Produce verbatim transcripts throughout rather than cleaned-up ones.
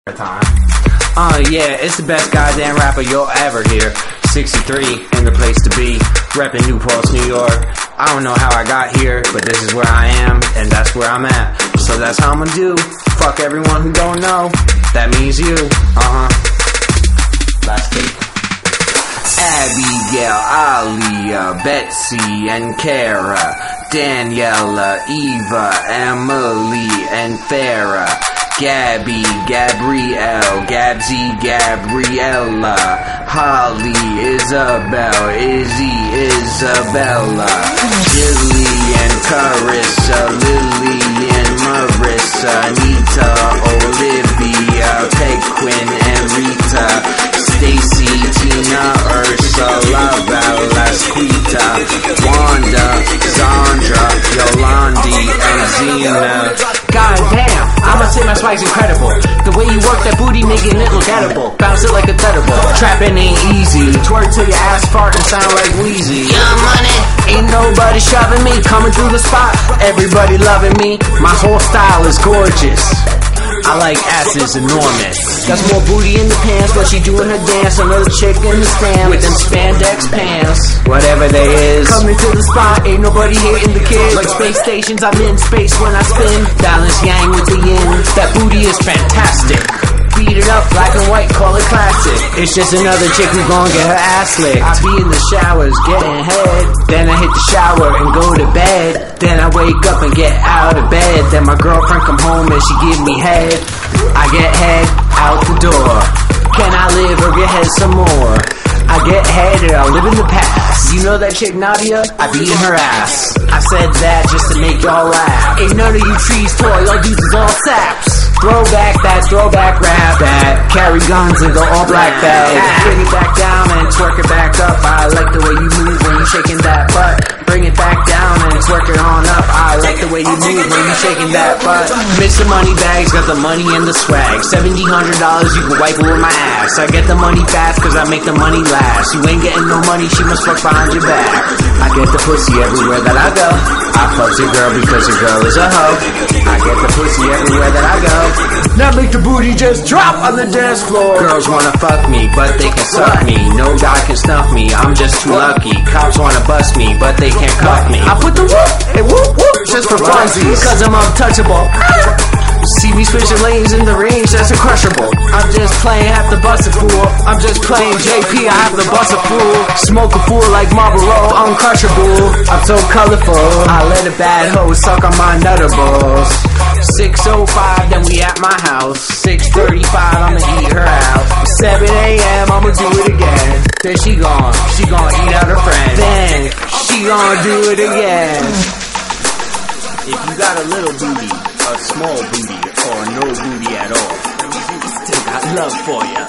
time. Uh, yeah, it's the best goddamn rapper you'll ever hear. sixty-three in the place to be, reppin' New Paltz, New York. I don't know how I got here, but this is where I am, and that's where I'm at. So that's how I'm gonna do. Fuck everyone who don't know. That means you. Uh-huh. Last take. Abigail, Aliyah, Betsy, and Kara, Daniela, Eva, Emily, and Farah, Gabby, Gabrielle, Gabsy, Gabriella, Holly, Isabel, Izzy, Isabella, Jillian, Carissa, Lily, and Marissa, Anita, Olivia, Pequin, and Rita, Stacy, Tina, Ursula, Velasquita, Wanda, Zandra, Yolandi, and Zena. God damn, I'ma say my swag's incredible. The way you work that booty, making it look edible. Bounce it like a thunderbolt. Trapping ain't easy. Twerk till your ass fart and sound like Wheezy. Young money, ain't nobody shoving me. Coming through the spot, everybody loving me. My whole style is gorgeous. I like asses enormous. Got more booty in the pants, but she doing her dance. Another chick in the stand with them spandex pants. Whatever they is. Coming to the spot, ain't nobody hating the kid. Like space stations, I'm in space when I spin. Balance yang with the yin. That booty is fantastic. Beat it up, black and white, call it classic. It's just another chick who gon' get her ass licked. I be in the showers, getting head. Then I hit the shower and go to bed. Then I wake up and get out of bed. Then my girlfriend come home and she give me head. I get head out the door. Can I live or get head some more? I get head and I live in the past. You know that chick Nadia? I be in her ass. I said that just to make y'all laugh. Ain't none of you trees toy, y'all dudes is all saps. Throwback that throwback rap that carry guns and go all black bag. Bring it back down and twerk it back up. I like the way you move when you shaking that butt. Bring it back down and twerk it on up. I like the way you move when you shaking that butt. Mister Money Bags got the money and the swag. Seventeen hundred dollars you can wipe it with my ass. I get the money fast cause I make the money last. You ain't getting no money, she must fuck behind your back. I get the pussy everywhere that I go. I fuck your girl because your girl is a hoe. I get the pussy everywhere that I go. Now make the booty just drop on the dance floor. Girls wanna fuck me, but they can suck me. No guy can snuff me, I'm just too lucky. Cops wanna bust me, but they can't cuff me. I put the whoop and whoop whoop just for funsies, cause I'm untouchable. See me switching lanes in the range, that's uncrushable. I'm just playing half the bus a fool. I'm just playing J P, I have the bus a fool. Smoke a fool like Marlboro, uncrushable. I'm so colorful, I let a bad hoe suck on my nutterballs. Six oh five, then we at my house. Six thirty-five, I'ma eat her out. Seven a.m., I'ma do it again. Then she gone, she gon' eat out her friend. Then she gon' do it again. If you got a little booty, a small booty, or no booty at all, still got love for ya.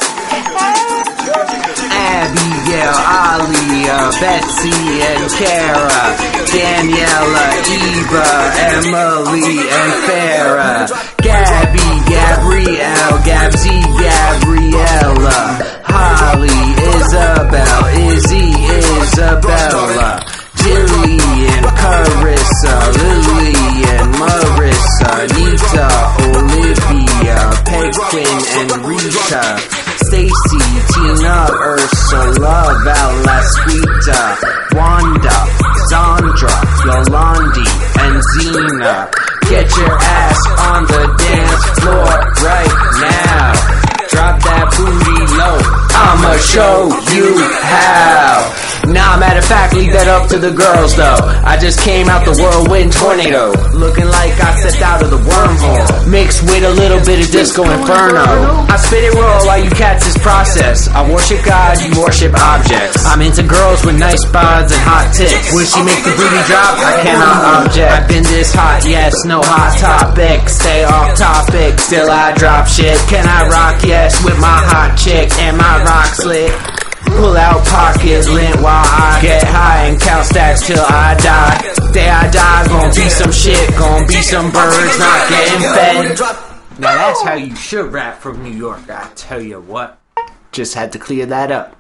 Abigail, Aliyah, Betsy, and Kara, Daniela, Eva, Emily, and Farah, Gabby, Gabrielle, Gabsy, Gabriella, Holly, Isabel, Izzy, Isabella, Jillian, Carissa, Lily, and Marissa, Anita, Olivia, Pequin, and Rita, Stacy, Tina, Ursula, Velasquita, Wanda, Zandra, Yolandi, and Zena. Get your ass on the dance floor right now. Drop that booty low, I'ma show you how. Nah, matter of fact, leave that up to the girls though. I just came out the whirlwind tornado, looking like I stepped out of the wormhole, mixed with a little bit of disco inferno. I spit it raw while you catch this process. I worship God, you worship objects. I'm into girls with nice bods and hot tits. When she make the booty drop, I cannot object. I've been this hot, yes, no hot topic. Stay off topic, still I drop shit. Can I rock, yes, with my hot chick and my rock slit. Pull out pockets, lint while I get high and count stacks till I die. Day I die, gon' be some shit, gon' be some birds not getting fed. Now that's how you should rap from New York, I tell you what. Just had to clear that up.